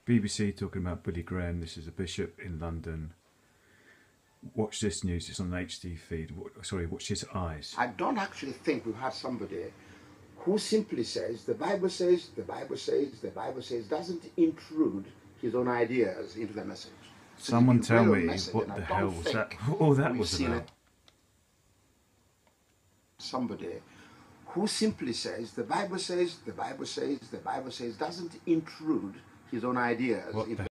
BBC talking about Billy Graham. This is a bishop in London. Watch this news. It's on the HD feed. Sorry, watch his eyes. I don't actually think we've had somebody who simply says, the Bible says, the Bible says, the Bible says, doesn't intrude his own ideas into the message. So Someone tell me what the hell was that? All that was about. Somebody who simply says, the Bible says, the Bible says, the Bible says, doesn't intrude his own ideas into